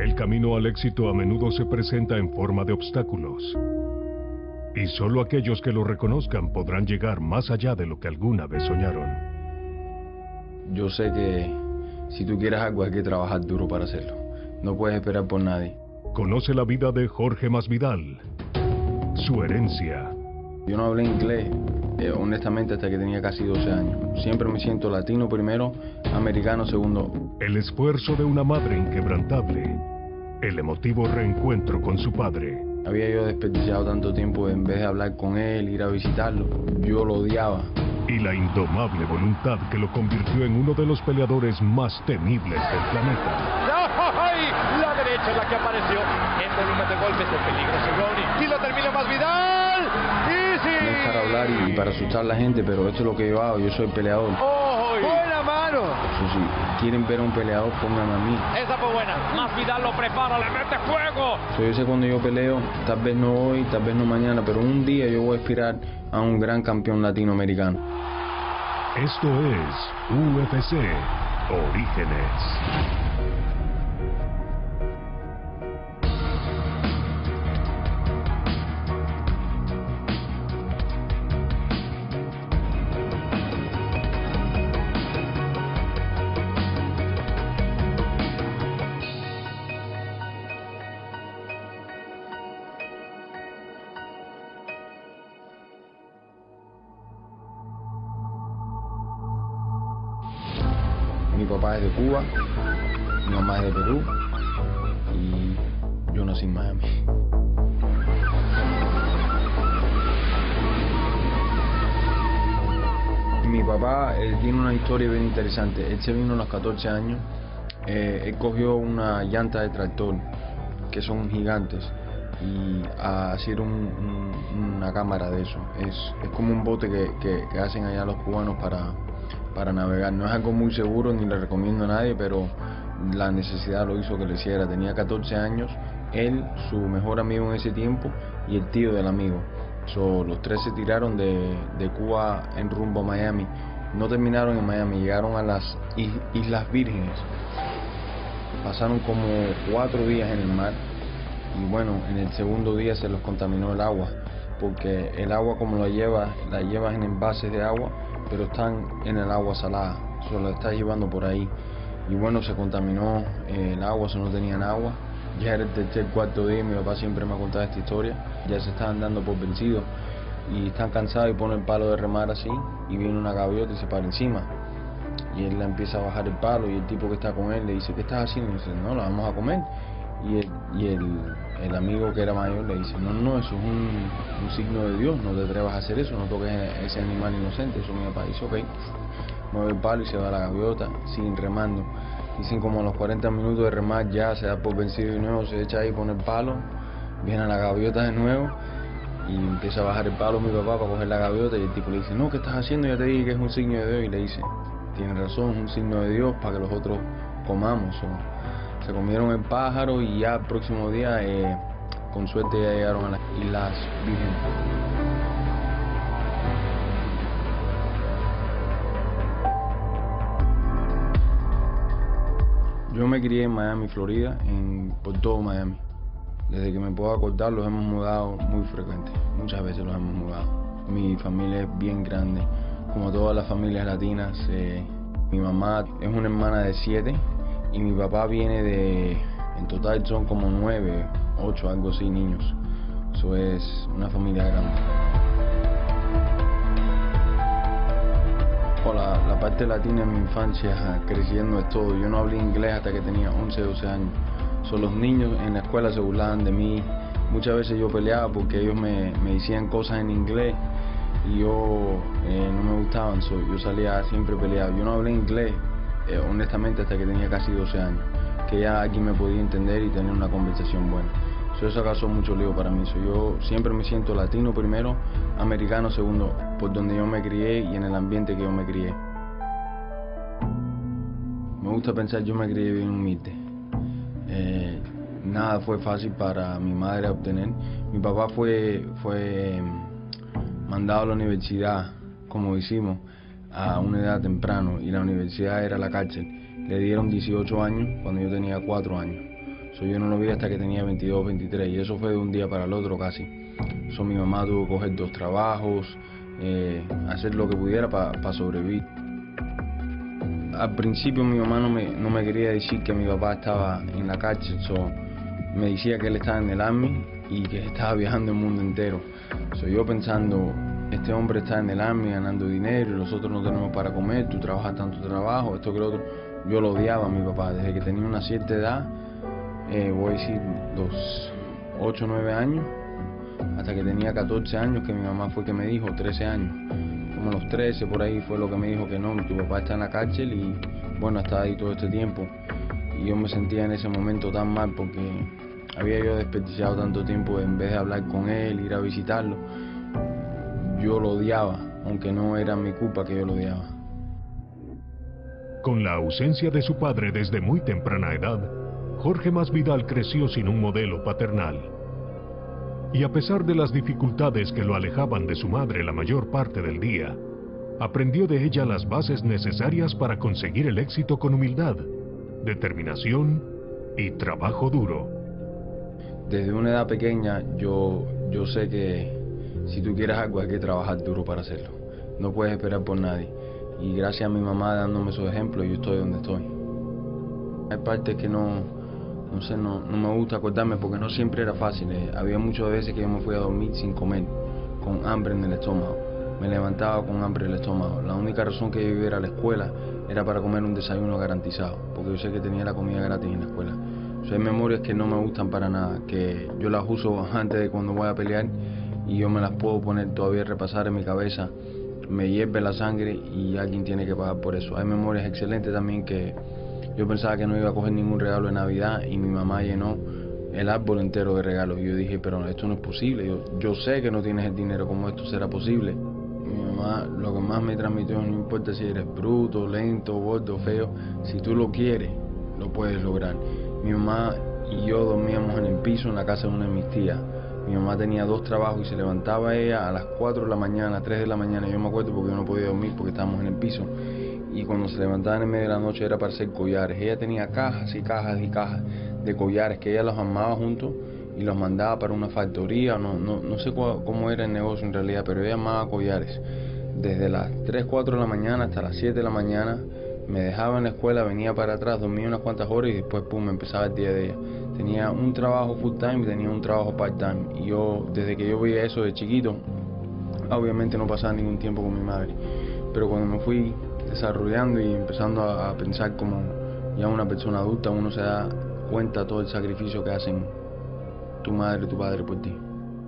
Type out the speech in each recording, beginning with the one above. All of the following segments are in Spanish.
El camino al éxito a menudo se presenta en forma de obstáculos. Y solo aquellos que lo reconozcan podrán llegar más allá de lo que alguna vez soñaron. Yo sé que si tú quieres algo hay que trabajar duro para hacerlo. No puedes esperar por nadie. Conoce la vida de Jorge Masvidal, su herencia. Yo no hablé inglés, honestamente, hasta que tenía casi 12 años. Siempre me siento latino primero, americano segundo. El esfuerzo de una madre inquebrantable. El emotivo reencuentro con su padre. Había yo desperdiciado tanto tiempo en vez de hablar con él, ir a visitarlo. Yo lo odiaba. Y la indomable voluntad que lo convirtió en uno de los peleadores más temibles del planeta. ¡Ay! La derecha es la que apareció en volumen de golpes de peligroso Ronnie. Y lo termina Masvidal. ¡Y sí! No es para hablar y para asustar a la gente, pero esto es lo que yo hago. Yo soy peleador. ¡Oh! ¡Buena mano! Eso sí, quieren ver a un peleador, pónganme a mí. Esa fue buena. Masvidal lo prepara, le mete fuego. Yo sé cuando yo peleo, tal vez no hoy, tal vez no mañana, pero un día yo voy a aspirar a un gran campeón latinoamericano. Esto es UFC Orígenes. Mi papá es de Cuba, mi mamá es de Perú y yo nací en Miami. Mi papá tiene una historia bien interesante. Él se vino a los 14 años, él cogió una llanta de tractor, que son gigantes, y a hacer una cámara de eso. Es como un bote que hacen allá los cubanos para navegar. No es algo muy seguro ni le recomiendo a nadie, pero la necesidad lo hizo que lo hiciera. Tenía 14 años, él, su mejor amigo en ese tiempo y el tío del amigo. Los tres se tiraron de Cuba en rumbo a Miami. No terminaron en Miami, llegaron a las Islas Vírgenes. Pasaron como 4 días en el mar y bueno, en el segundo día se los contaminó el agua, porque el agua como la llevas en envases de agua, pero están en el agua salada, la estás llevando por ahí. Y bueno, se contaminó el agua, no tenían agua. Ya era el tercer, cuarto día, mi papá siempre me ha contado esta historia. Ya se estaban dando por vencidos y están cansados y ponen el palo de remar así y viene una gaviota y se para encima. Y él le empieza a bajar el palo y el tipo que está con él le dice, ¿qué estás haciendo? Y dice, no, la vamos a comer. Y el amigo que era mayor le dice, no, eso es un signo de Dios, no te atrevas a hacer eso, no toques a ese animal inocente. Eso mi papá dice, ok, mueve el palo y se va a la gaviota, siguen remando. Dicen como a los 40 minutos de remar ya se da por vencido de nuevo, se echa ahí, pone el palo, viene a la gaviota de nuevo y empieza a bajar el palo mi papá para coger la gaviota y el tipo le dice, no, ¿qué estás haciendo? Ya te dije que es un signo de Dios. Y le dice, tienes razón, es un signo de Dios para que los otros comamos. Se comieron el pájaro y ya el próximo día, con suerte, ya llegaron a las Islas Vírgenes. Yo me crié en Miami, Florida, por todo Miami. Desde que me puedo acordar los hemos mudado muy frecuente, muchas veces los hemos mudado. Mi familia es bien grande, como todas las familias latinas. Mi mamá es una hermana de 7 y mi papá viene en total son como 9, 8, algo así, niños. Eso es una familia grande. La parte latina en mi infancia, creciendo, es todo. Yo no hablé inglés hasta que tenía 11, 12 años. Los niños en la escuela se burlaban de mí. Muchas veces yo peleaba porque ellos me decían cosas en inglés y yo no me gustaban. Yo salía siempre peleado. Yo no hablé inglés, honestamente, hasta que tenía casi 12 años. Que ya alguien me podía entender y tener una conversación buena. Eso causó mucho lío para mí. Yo siempre me siento latino primero, americano segundo, por donde yo me crié y en el ambiente que yo me crié. Me gusta pensar, yo me crié bien humilde. Nada fue fácil para mi madre obtener. Mi papá fue mandado a la universidad, como decimos, a una edad temprano, y la universidad era la cárcel. Le dieron 18 años cuando yo tenía 4 años. Yo no lo vi hasta que tenía 22, 23 y eso fue de un día para el otro casi. Mi mamá tuvo que coger 2 trabajos, hacer lo que pudiera para sobrevivir. Al principio mi mamá no me quería decir que mi papá estaba en la cárcel, me decía que él estaba en el Army y que estaba viajando el mundo entero. Yo pensando, este hombre está en el Army ganando dinero y nosotros no tenemos para comer, tú trabajas tanto trabajo, esto que lo otro. Yo lo odiaba a mi papá desde que tenía una cierta edad, voy a decir los 8 o 9 años, hasta que tenía 14 años, que mi mamá fue que me dijo, 13 años, como los 13 por ahí fue lo que me dijo que no, tu papá está en la cárcel y bueno, está ahí todo este tiempo. Y yo me sentía en ese momento tan mal porque había yo desperdiciado tanto tiempo en vez de hablar con él, ir a visitarlo. Yo lo odiaba, aunque no era mi culpa que yo lo odiaba. Con la ausencia de su padre desde muy temprana edad, Jorge Masvidal creció sin un modelo paternal. Y a pesar de las dificultades que lo alejaban de su madre la mayor parte del día, aprendió de ella las bases necesarias para conseguir el éxito con humildad, determinación y trabajo duro. Desde una edad pequeña yo sé que si tú quieres algo hay que trabajar duro para hacerlo. No puedes esperar por nadie. Y gracias a mi mamá dándome esos ejemplos, yo estoy donde estoy. Hay partes que no me gusta acordarme porque no siempre era fácil. Había muchas veces que yo me fui a dormir sin comer, con hambre en el estómago. Me levantaba con hambre en el estómago. La única razón que yo iba a ir a la escuela era para comer un desayuno garantizado, porque yo sé que tenía la comida gratis en la escuela. Hay memorias que no me gustan para nada, que yo las uso antes de cuando voy a pelear y yo me las puedo poner todavía, repasar en mi cabeza. Me hierve la sangre y alguien tiene que pagar por eso. Hay memorias excelentes también que yo pensaba que no iba a coger ningún regalo de Navidad y mi mamá llenó el árbol entero de regalos. Y yo dije, pero esto no es posible. Yo sé que no tienes el dinero, ¿cómo esto será posible? Mi mamá lo que más me transmitió, no importa si eres bruto, lento, gordo, feo, si tú lo quieres, lo puedes lograr. Mi mamá y yo dormíamos en el piso en la casa de una de mis tías. Mi mamá tenía 2 trabajos y se levantaba ella a las 4 de la mañana, 3 de la mañana, yo me acuerdo porque yo no podía dormir porque estábamos en el piso. Y cuando se levantaban en medio de la noche era para hacer collares. Ella tenía cajas y cajas y cajas de collares que ella los armaba juntos y los mandaba para una factoría. No sé cómo era el negocio en realidad, pero ella armaba collares. Desde las 3, 4 de la mañana hasta las 7 de la mañana me dejaba en la escuela, venía para atrás, dormía unas cuantas horas y después pum, empezaba el día de ella. Tenía un trabajo full time y tenía un trabajo part time. Y yo, desde que yo veía eso de chiquito, obviamente no pasaba ningún tiempo con mi madre. Pero cuando me fui desarrollando y empezando a pensar como ya una persona adulta, uno se da cuenta de todo el sacrificio que hacen tu madre y tu padre por ti.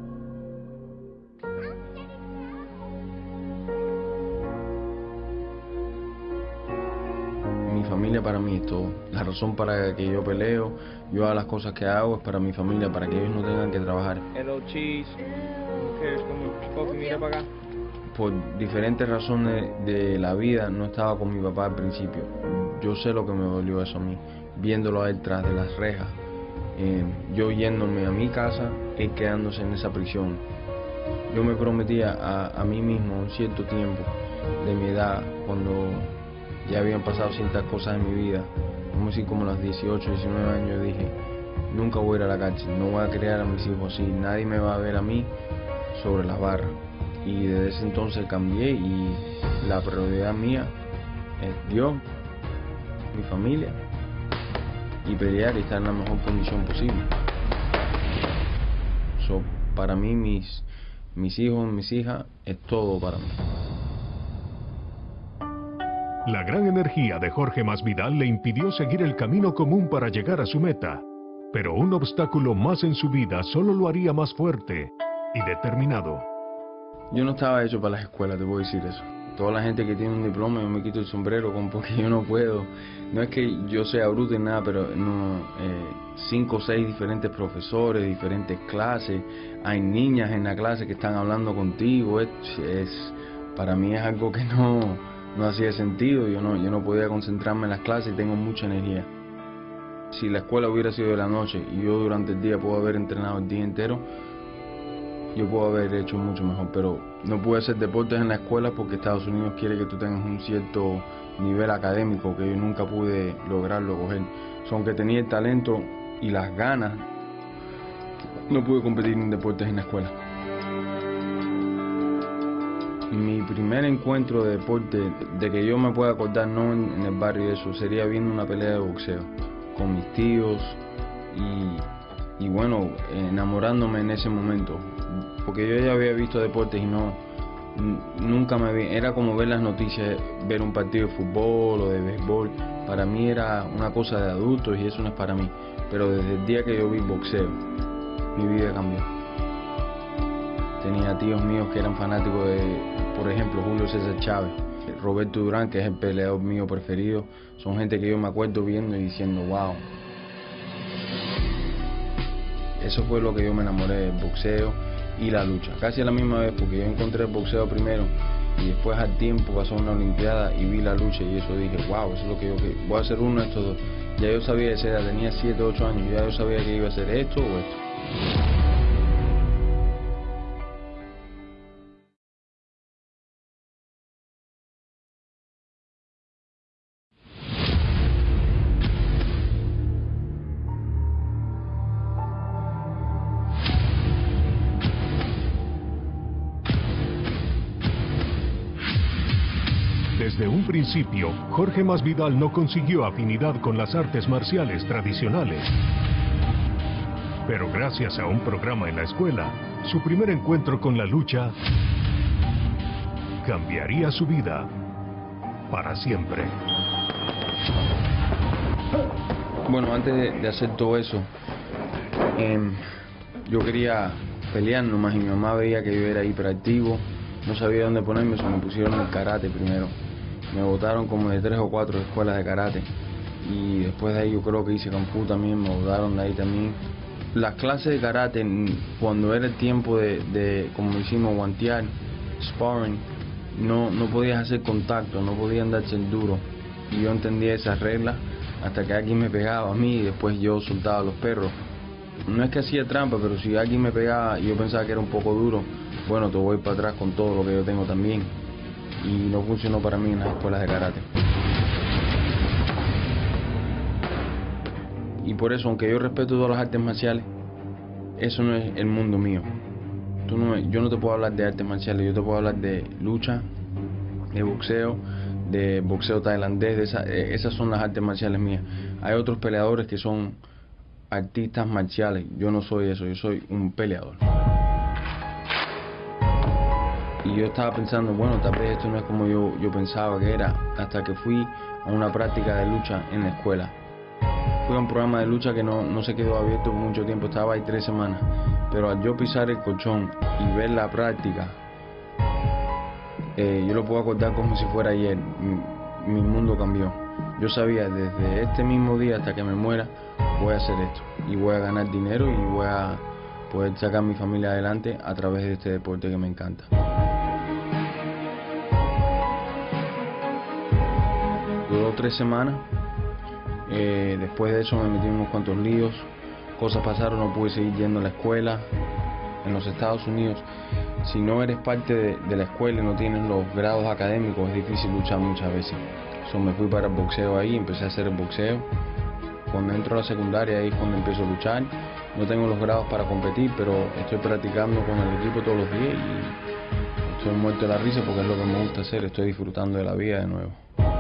Mi familia para mí es todo. La razón para que yo peleo, yo hago las cosas que hago es para mi familia, para que ellos no tengan que trabajar. Hello cheese, ¿quieres comer coffee? Mira para acá. Por diferentes razones de la vida no estaba con mi papá al principio. Yo sé lo que me dolió eso a mí, viéndolo a él tras de las rejas, yo yéndome a mi casa, él quedándose en esa prisión. Yo me prometía a mí mismo un cierto tiempo de mi edad, cuando ya habían pasado ciertas cosas en mi vida, como así como los 18, 19 años, dije, nunca voy a ir a la cárcel, no voy a criar a mis hijos así, nadie me va a ver a mí sobre las barras. Y desde ese entonces cambié y la prioridad mía es Dios, mi familia y pelear y estar en la mejor condición posible. Para mí mis hijos, mis hijas es todo para mí. La gran energía de Jorge Masvidal le impidió seguir el camino común para llegar a su meta, pero un obstáculo más en su vida solo lo haría más fuerte y determinado. Yo no estaba hecho para las escuelas, te puedo decir eso. Toda la gente que tiene un diploma, yo me quito el sombrero porque yo no puedo. No es que yo sea bruto en nada, pero 5 o 6 diferentes profesores, diferentes clases. Hay niñas en la clase que están hablando contigo. Para mí es algo que no hacía sentido. Yo no podía concentrarme en las clases y tengo mucha energía. Si la escuela hubiera sido de la noche y yo durante el día puedo haber entrenado el día entero, yo puedo haber hecho mucho mejor, pero no pude hacer deportes en la escuela porque Estados Unidos quiere que tú tengas un cierto nivel académico que yo nunca pude lograrlo coger. Aunque tenía el talento, y las ganas, no pude competir en deportes en la escuela. Mi primer encuentro de deporte, de que yo me pueda acordar, no en el barrio y eso, sería viendo una pelea de boxeo con mis tíos y bueno, enamorándome en ese momento, porque yo ya había visto deportes y nunca me vi, era como ver las noticias, ver un partido de fútbol o de béisbol. Para mí era una cosa de adultos y eso no es para mí, pero desde el día que yo vi boxeo, mi vida cambió. Tenía tíos míos que eran fanáticos de, por ejemplo, Julio César Chávez, Roberto Durán, que es el peleador mío preferido. Son gente que yo me acuerdo viendo y diciendo, wow. Eso fue lo que yo me enamoré del boxeo y la lucha. Casi a la misma vez, porque yo encontré el boxeo primero y después al tiempo pasó una olimpiada y vi la lucha y eso dije, wow, eso es lo que yo voy a hacer uno de estos dos. Ya yo sabía de esa edad, tenía 7 o 8 años, ya yo sabía que iba a hacer esto o esto. Desde un principio, Jorge Masvidal no consiguió afinidad con las artes marciales tradicionales. Pero gracias a un programa en la escuela, su primer encuentro con la lucha cambiaría su vida para siempre. Bueno, antes de hacer todo eso, yo quería pelear nomás y mi mamá veía que yo era hiperactivo, no sabía dónde ponerme, me pusieron el karate primero. Me botaron como de 3 o 4 escuelas de karate y después de ahí yo creo que hice Kung Fu también, me botaron de ahí también. Las clases de karate, cuando era el tiempo de como hicimos, guantear, sparring, no podías hacer contacto, no podían darse el duro. Y yo entendía esas reglas hasta que alguien me pegaba a mí y después yo soltaba a los perros. No es que hacía trampa, pero si alguien me pegaba y yo pensaba que era un poco duro, bueno, te voy para atrás con todo lo que yo tengo también. Y no funcionó para mí en las escuelas de karate. Y por eso, aunque yo respeto todas las artes marciales, eso no es el mundo mío. Yo no te puedo hablar de artes marciales, yo te puedo hablar de lucha, de boxeo tailandés, esas son las artes marciales mías. Hay otros peleadores que son artistas marciales, yo no soy eso, yo soy un peleador. Y yo estaba pensando, bueno, tal vez esto no es como yo pensaba que era, hasta que fui a una práctica de lucha en la escuela. Fui a un programa de lucha que no se quedó abierto por mucho tiempo, estaba ahí 3 semanas. Pero al yo pisar el colchón y ver la práctica, yo lo puedo acordar como si fuera ayer. Mi mundo cambió. Yo sabía, desde este mismo día hasta que me muera, voy a hacer esto. Y voy a ganar dinero y voy a poder sacar a mi familia adelante a través de este deporte que me encanta. Duró 3 semanas. Después de eso me metí en unos cuantos líos, cosas pasaron, no pude seguir yendo a la escuela. En los Estados Unidos, si no eres parte de la escuela y no tienes los grados académicos, es difícil luchar muchas veces. Me fui para el boxeo ahí, empecé a hacer el boxeo. Cuando entro a la secundaria ahí es cuando empiezo a luchar. No tengo los grados para competir, pero estoy practicando con el equipo todos los días y estoy muerto de la risa porque es lo que me gusta hacer, estoy disfrutando de la vida de nuevo.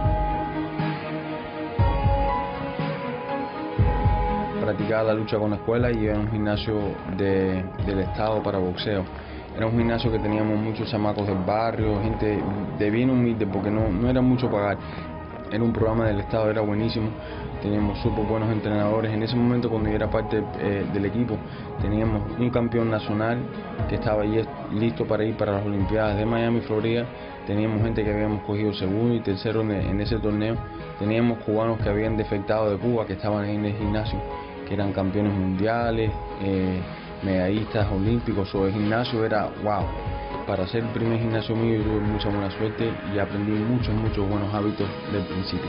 Practicaba la lucha con la escuela y iba a un gimnasio del estado para boxeo. Era un gimnasio que teníamos muchos chamacos del barrio, gente de bien humilde porque no era mucho pagar. Era un programa del estado, era buenísimo, teníamos súper buenos entrenadores. En ese momento, cuando yo era parte del equipo, teníamos un campeón nacional que estaba ahí listo para ir para las Olimpiadas de Miami, Florida. Teníamos gente que habíamos cogido segundo y tercero en ese torneo. Teníamos cubanos que habían defectado de Cuba, que estaban en el gimnasio, que eran campeones mundiales, medallistas olímpicos. O el gimnasio era wow. Para ser el primer gimnasio mío yo tuve mucha buena suerte y aprendí muchos buenos hábitos del principio.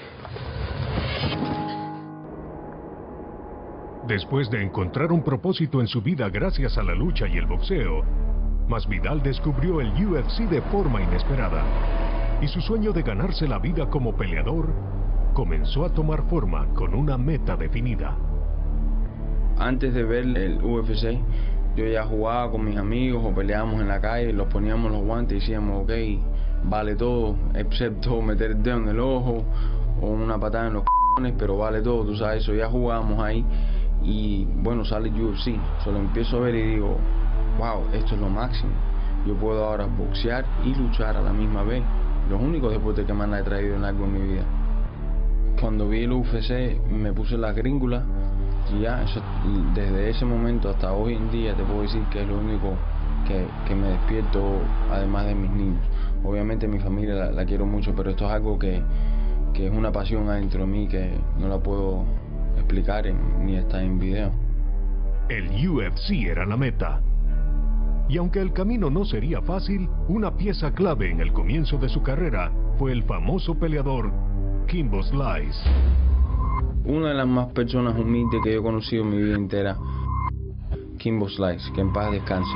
Después de encontrar un propósito en su vida gracias a la lucha y el boxeo, Masvidal descubrió el UFC de forma inesperada y su sueño de ganarse la vida como peleador comenzó a tomar forma con una meta definida. Antes de ver el UFC, yo ya jugaba con mis amigos o peleábamos en la calle, los poníamos los guantes y decíamos, ok, vale todo, excepto meter el dedo en el ojo o una patada en los cojones, pero vale todo, tú sabes, eso ya jugábamos ahí. Y bueno, sale UFC, solo empiezo a ver y digo, wow, esto es lo máximo. Yo puedo ahora boxear y luchar a la misma vez. Los únicos deportes que más he traído en algo en mi vida. Cuando vi el UFC me puse las gríngulas y ya, eso, desde ese momento hasta hoy en día te puedo decir que es lo único que me despierto, además de mis niños. Obviamente mi familia la quiero mucho, pero esto es algo que es una pasión adentro de mí que no la puedo explicar ni está en video. El UFC era la meta. Y aunque el camino no sería fácil, una pieza clave en el comienzo de su carrera fue el famoso peleador Kimbo Slice. Una de las más personas humildes que yo he conocido en mi vida entera, Kimbo Slice, que en paz descanse.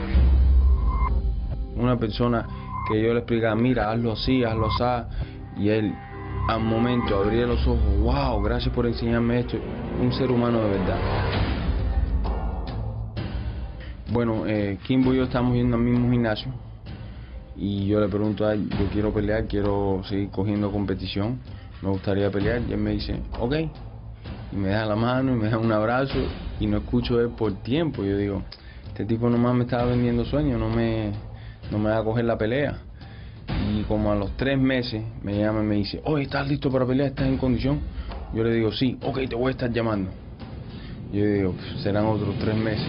Una persona que yo le explicaba, mira, hazlo así, y él al momento abría los ojos, wow, gracias por enseñarme esto, un ser humano de verdad. Bueno, Kimbo y yo estamos yendo al mismo gimnasio y yo le pregunto a él, yo quiero pelear, quiero seguir cogiendo competición, me gustaría pelear, y él me dice, ok, y me da la mano y me da un abrazo y no escucho él por tiempo. Yo digo, este tipo nomás me estaba vendiendo sueños, no me va a coger la pelea. Y como a los 3 meses me llama y me dice, oye, ¿estás listo para pelear? ¿Estás en condición? Yo le digo, sí, ok, te voy a estar llamando. Yo digo, serán otros 3 meses.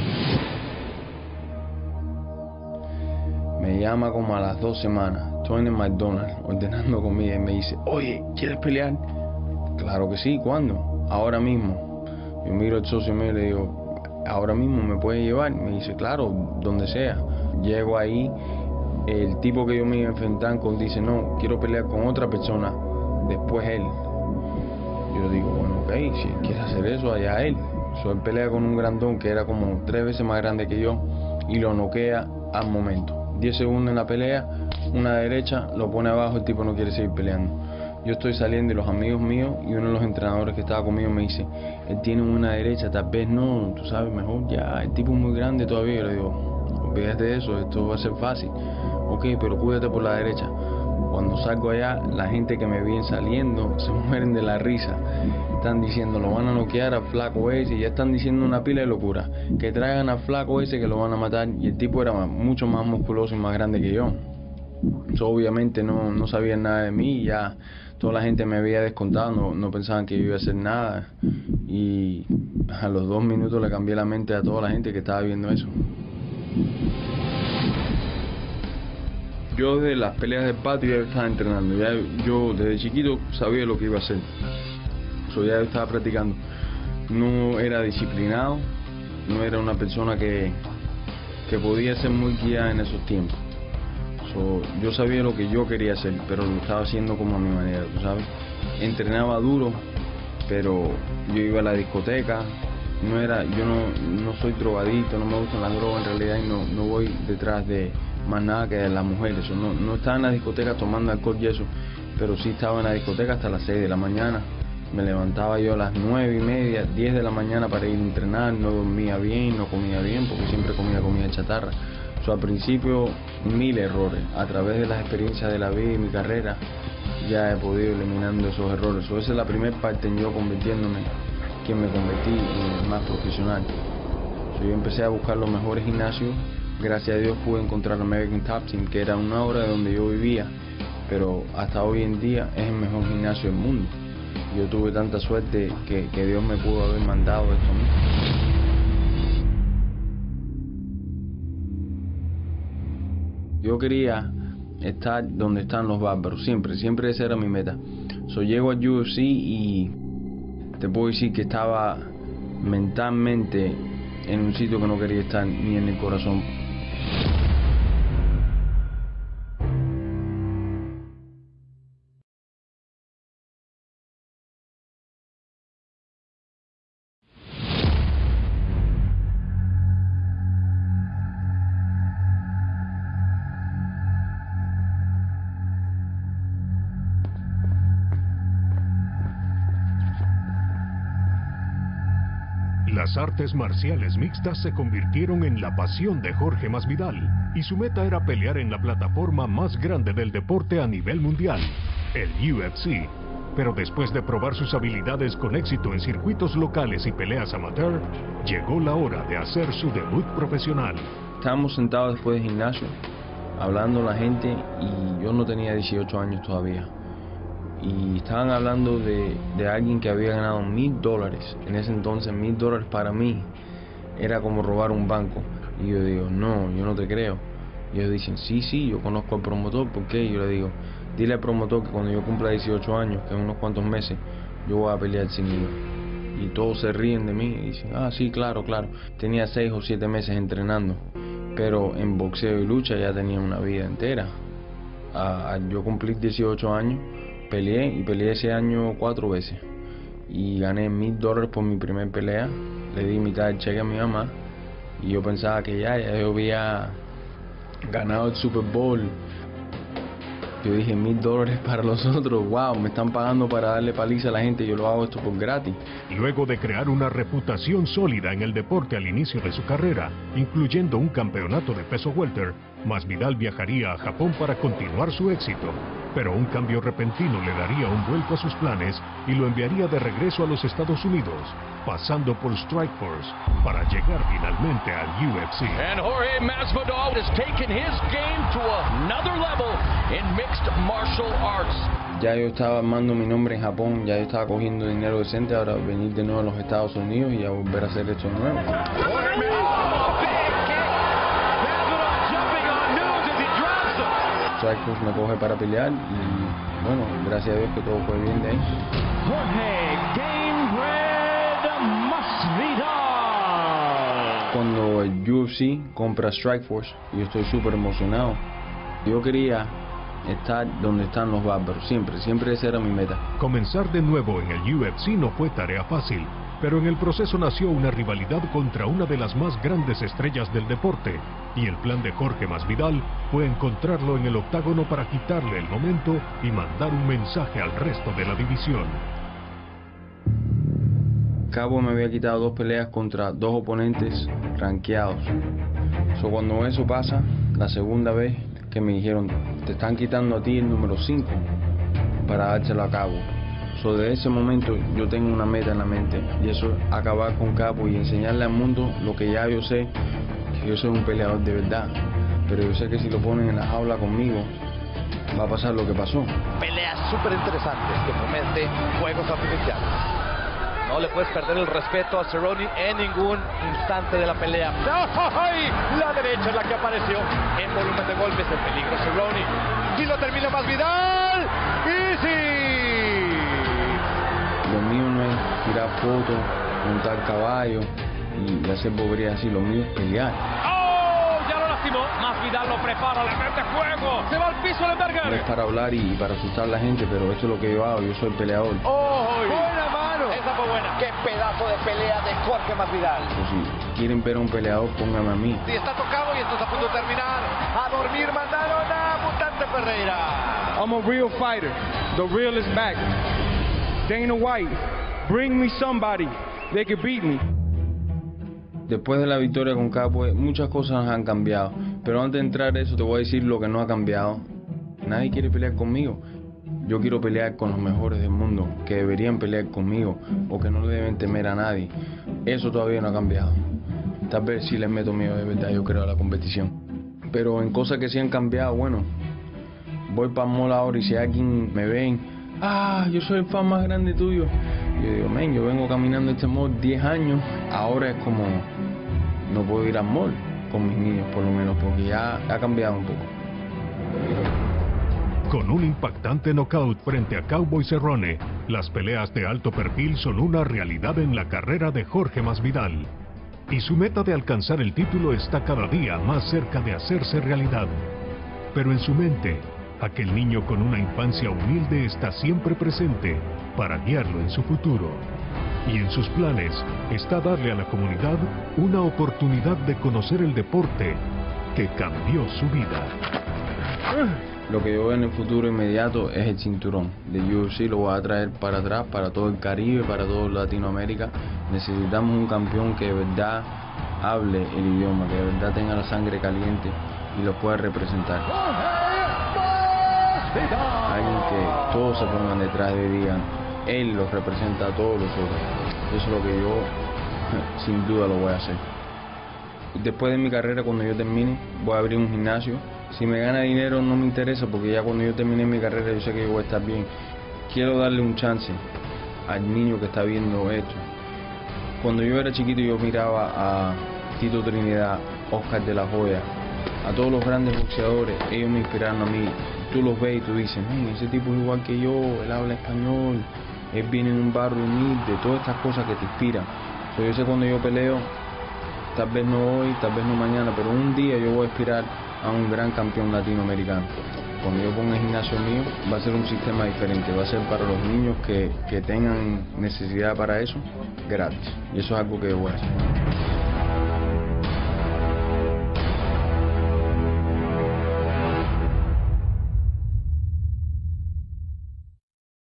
Me llama como a las 2 semanas, estoy en el McDonald's ordenando comida y me dice, oye, ¿quieres pelear? Claro que sí, ¿cuándo? Ahora mismo. Yo miro al socio mío y le digo, ¿ahora mismo me puede llevar? Me dice, claro, donde sea. Llego ahí, el tipo que yo me iba a enfrentar con dice, no, quiero pelear con otra persona, después él. Yo digo, bueno, ok, si él quiere hacer eso, allá él. Él pelea con un grandón que era como 3 veces más grande que yo y lo noquea al momento. 10 segundos en la pelea, una derecha, lo pone abajo, el tipo no quiere seguir peleando. Yo estoy saliendo y los amigos míos y uno de los entrenadores que estaba conmigo me dice, él tiene una derecha, tal vez no, tú sabes, mejor ya, el tipo es muy grande todavía. Yo le digo, olvídate de eso, esto va a ser fácil. Ok, pero cuídate por la derecha. Cuando salgo allá, la gente que me viene saliendo se mueren de la risa. Están diciendo, lo van a noquear al flaco ese, y ya están diciendo una pila de locura. Que traigan al flaco ese que lo van a matar, y el tipo era mucho más musculoso y más grande que yo. Yo obviamente no sabían nada de mí, ya toda la gente me había descontado, no pensaban que yo iba a hacer nada. Y a los 2 minutos le cambié la mente a toda la gente que estaba viendo eso. Yo desde las peleas del patio ya estaba entrenando, ya yo desde chiquito sabía lo que iba a hacer. Ya estaba practicando. No era disciplinado, no era una persona que podía ser muy guiada en esos tiempos. Yo sabía lo que yo quería hacer, pero lo estaba haciendo como a mi manera, tú sabes. Entrenaba duro, pero yo iba a la discoteca. Yo no soy drogadicto, no me gustan las drogas en realidad, y no voy detrás de más nada que de las mujeres. No estaba en la discoteca tomando alcohol y eso, pero sí estaba en la discoteca hasta las 6 de la mañana. Me levantaba yo a las 9:30, 10 de la mañana para ir a entrenar, no dormía bien, no comía bien, porque siempre comía comida chatarra. Al principio, 1000 errores. A través de las experiencias de la vida y mi carrera, ya he podido ir eliminando esos errores. Esa es la primera parte en yo convirtiéndome, quien me convertí en más profesional. Yo empecé a buscar los mejores gimnasios. Gracias a Dios pude encontrar American Top Team, que era una hora de donde yo vivía, pero hasta hoy en día es el mejor gimnasio del mundo. Yo tuve tanta suerte que Dios me pudo haber mandado esto a mí. Yo quería estar donde están los bárbaros, siempre esa era mi meta. Llego al UFC y te puedo decir que estaba mentalmente en un sitio que no quería estar, ni en el corazón. Las artes marciales mixtas se convirtieron en la pasión de Jorge Masvidal y su meta era pelear en la plataforma más grande del deporte a nivel mundial, el UFC. Pero después de probar sus habilidades con éxito en circuitos locales y peleas amateur, llegó la hora de hacer su debut profesional. Estábamos sentados después del gimnasio, hablando la gente, y yo no tenía 18 años todavía. Y estaban hablando de alguien que había ganado $1000. En ese entonces $1000 para mí era como robar un banco. Y yo digo, no, yo no te creo. Y ellos dicen, sí, yo conozco al promotor. ¿Por qué? Y yo le digo, dile al promotor que cuando yo cumpla 18 años, que en unos cuantos meses, yo voy a pelear sin IVA. Y todos se ríen de mí y dicen, sí, claro. Tenía 6 o 7 meses entrenando, pero en boxeo y lucha ya tenía una vida entera. Yo cumplí 18 años, peleé ese año 4 veces. Y gané $1000 por mi primer pelea. Le di mitad del cheque a mi mamá. Y yo pensaba que ya yo había ganado el Super Bowl. Yo dije, $1000 para los otros, wow, me están pagando para darle paliza a la gente, yo lo hago esto por gratis. Luego de crear una reputación sólida en el deporte al inicio de su carrera, incluyendo un campeonato de peso welter, Masvidal viajaría a Japón para continuar su éxito. Pero un cambio repentino le daría un vuelco a sus planes y lo enviaría de regreso a los Estados Unidos, pasando por Strikeforce para llegar finalmente al UFC. And Jorge Masvidal has taken his game to another level in mixed martial arts. Ya yo estaba armando mi nombre en Japón, ya yo estaba cogiendo dinero decente, ahora venir de nuevo a los Estados Unidos y a volver a hacer esto de nuevo. Strikeforce me coge para pelear y bueno, gracias a Dios que todo fue bien de ahí. Jorge Masvidal. Cuando el UFC compra Strikeforce, yo estoy súper emocionado. Yo quería estar donde están los bárbaros, siempre esa era mi meta. Comenzar de nuevo en el UFC no fue tarea fácil, pero en el proceso nació una rivalidad contra una de las más grandes estrellas del deporte, y el plan de Jorge Masvidal fue encontrarlo en el octágono para quitarle el momento y mandar un mensaje al resto de la división. Cabo me había quitado 2 peleas contra 2 oponentes rankeados. Cuando eso pasa, la segunda vez que me dijeron, te están quitando a ti el número 5 para dárselo a Cabo. De ese momento yo tengo una meta en la mente, y eso es acabar con Cabo y enseñarle al mundo lo que ya yo sé, que yo soy un peleador de verdad. Pero yo sé que si lo ponen en la jaula conmigo, va a pasar lo que pasó. Peleas súper interesantes que prometen juegos artificiales. No le puedes perder el respeto a Cerrone en ningún instante de la pelea. ¡Ay! La derecha es la que apareció en volumen de golpes, el peligro Cerrone. Y lo termina Masvidal. ¡Easy! Lo mío no es tirar fotos, montar caballo y hacer boberías así, lo mío es pelear. ¡Oh! Ya lo lastimó. Masvidal lo prepara, le mete fuego. Se va al piso de Berger. No es para hablar y para asustar a la gente, pero esto es lo que yo hago, yo soy peleador. ¡Oh! ¡Buena mano! Esa fue buena. ¡Qué pedazo de pelea de Jorge Masvidal! Pues si quieren ver a un peleador, pónganme a mí. Y está tocado y esto está a punto de terminar. A dormir mandaron a Mutante Ferreira. I'm a real fighter. The real is back. Dana White, bring me somebody that can beat me. Después de la victoria con Cabo, muchas cosas han cambiado. Pero antes de entrar a eso, te voy a decir lo que no ha cambiado. Nadie quiere pelear conmigo. Yo quiero pelear con los mejores del mundo, que deberían pelear conmigo, o que no le deben temer a nadie. Eso todavía no ha cambiado. Tal vez sí les meto miedo de verdad, yo creo, a la competición. Pero en cosas que sí han cambiado, bueno, voy para el mall ahora y si alguien me ven, yo soy el fan más grande tuyo. Yo digo, yo vengo caminando este mall 10 años, ahora es como, no puedo ir al mall con mis niños por lo menos, porque ya ha cambiado un poco. Con un impactante knockout frente a Cowboy Cerrone, las peleas de alto perfil son una realidad en la carrera de Jorge Masvidal. Y su meta de alcanzar el título está cada día más cerca de hacerse realidad. Pero en su mente, aquel niño con una infancia humilde está siempre presente para guiarlo en su futuro. Y en sus planes está darle a la comunidad una oportunidad de conocer el deporte que cambió su vida. Lo que yo veo en el futuro inmediato es el cinturón de UFC. Lo voy a traer para atrás, para todo el Caribe, para toda Latinoamérica. Necesitamos un campeón que de verdad hable el idioma, que de verdad tenga la sangre caliente y lo pueda representar. Alguien que todos se pongan detrás de él y digan, él los representa a todos los otros. Eso es lo que yo sin duda lo voy a hacer. Después de mi carrera, cuando yo termine, voy a abrir un gimnasio. Si me gana dinero no me interesa, porque ya cuando yo termine mi carrera yo sé que yo voy a estar bien. Quiero darle un chance al niño que está viendo esto. Cuando yo era chiquito yo miraba a Tito Trinidad, Oscar de la Hoya, a todos los grandes boxeadores, ellos me inspiraron a mí. Tú los ves y tú dices, ese tipo es igual que yo, él habla español, él viene en un barrio humilde, todas estas cosas que te inspiran. Yo sé cuando yo peleo, tal vez no hoy, tal vez no mañana, pero un día yo voy a aspirar a un gran campeón latinoamericano. Cuando yo ponga el gimnasio mío, va a ser un sistema diferente, va a ser para los niños que tengan necesidad para eso, gratis. Y eso es algo que yo voy a hacer.